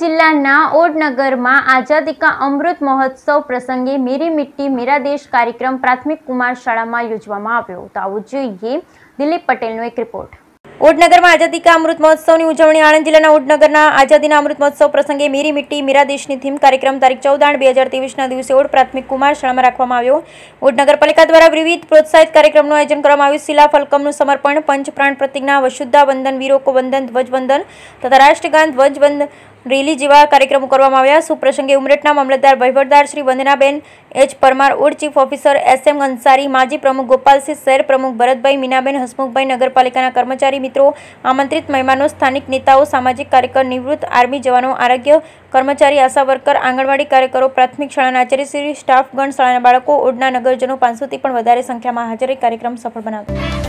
जिल्लाना ओडनगरमां आजादी का अमृत महोत्सव प्रसंगे मेरी मिट्टी मेरा देश कार्यक्रम प्राथमिक कुमार शाळामां योजवामां आव्यो। तो आवुं जोईए दिलीप पटेलनो एक रिपोर्ट। ओडनगરમાં આઝાદી કા અમૃત મહોત્સવની ઉજવણી આણંદ જિલ્લાના ઓડનગરના આઝાદીના અમૃત મહોત્સવ પ્રસંગે મેરી મિટ્ટી મેરા દેશની થીમ કાર્યક્રમ તારીખ 14/8/2023ના દિવસે ઓડ પ્રાથમિક કુમાર શાળામાં રાખવામાં આવ્યો। ઓડ નગરપાલિકા દ્વારા વિવિધ પ્રોત્સાહિત કાર્યક્રમનું આયોજન કરવામાં આવ્યું। શિલા ફલકમનું સમર્પણ, પંચ પ્રાણ પ્રતિજ્ઞા, વશુદ્ધા વંદન, વીરો કો વંદન, ધ્વજ વંદન તથા રાષ્ટ્રગાન ધ્વજ વંદન રેલી જેવા કાર્યક્રમો કરવામાં આવ્યા। સુપ્રસંગે ઉમરેઠના મામલતદાર વહીવટદાર Shri Vandanaben H Parmar, Od chief officer SM Ansari, માજી પ્રમુખ ગોપાલસિંહ, શહેર પ્રમુખ ભરતભાઈ, મીનાબેન, હસમુખભાઈ, નગરપાલિકાના કર્મચારી મિત્રો, આમંત્રિત મહેમાનો, સ્થાનિક નેતાઓ, સામાજિક કાર્યકર, નિવૃત્ત આર્મી જવાનો, આરોગ્ય કર્મચારી, આશા વર્કર, આંગણવાડી કાર્યકરો, પ્રાથમિક શાળાના આચાર્યશ્રી, સ્ટાફગણ, શાળાના બાળકો, ઓડના નગરજનો 500થી પણ વધારે સંખ્યામાં હાજર રહી કાર્યક્રમ સફળ બનાવ્યો।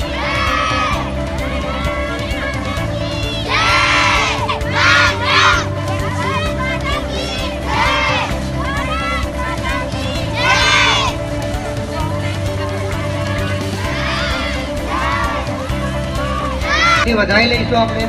વધાઈ લઈશું આપણે।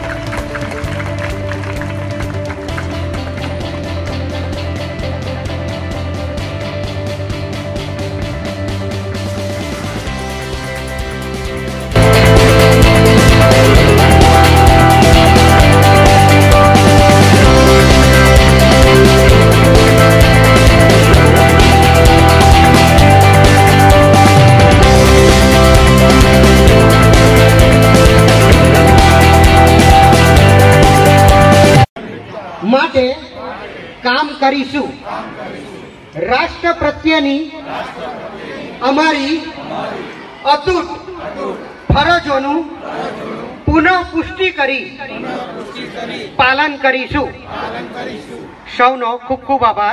માટે કામ કરીશું। રાષ્ટ્ર પ્રત્યેની અમારી અતૂટ ફરજોનું પુનઃ પુષ્ટિ કરી પાલન કરીશું। સૌનો ખૂબ ખૂબ આભાર।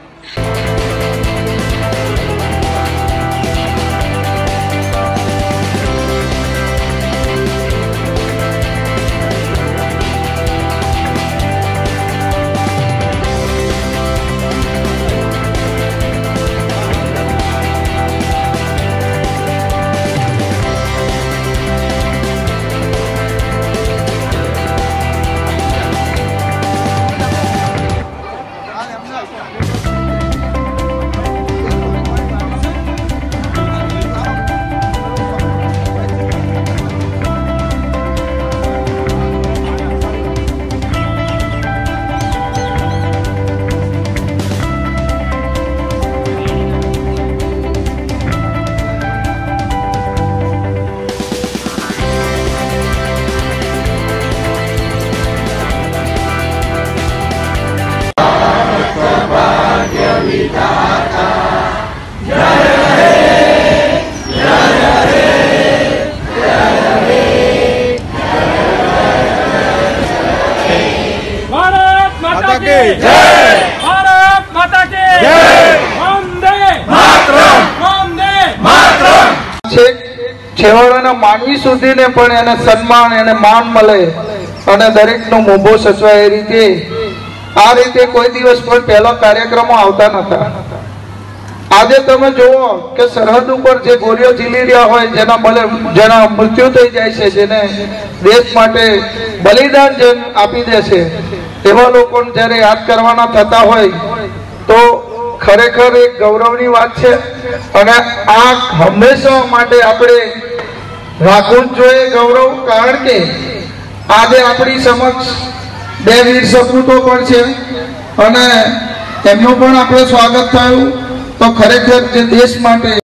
भारत माता की जय। वंदे मातरम, वंदे मातरम। छेवाड़ाना मानवी सुधीने पण एने सन्मान एने मान मळे अने दरेकनो मोभो सचवाय ए रीते आ रीते कोई दिवस पण पहेलो कार्यक्रमो आवता नता। आज तमे जोवो के सरहद पर जे गोलीओ झीली रह्या होय, जेना मृत्यु थई जाय छे, जेने देश माटे बलिदान जे आपी दे छे, एवा लोकोने ज्यारे याद करवाना थता होय तो खरेखर एक गौरवनी वात छे। अने आ हमेशा माटे आपणे राखવું જ જોઈએ गौरव, कारण के આજે આપણી સમક્ષ બે વીર સપૂતો પણ છે અને એમનું પણ આપણે સ્વાગત થયું। તો ખરેખર જે દેશ માટે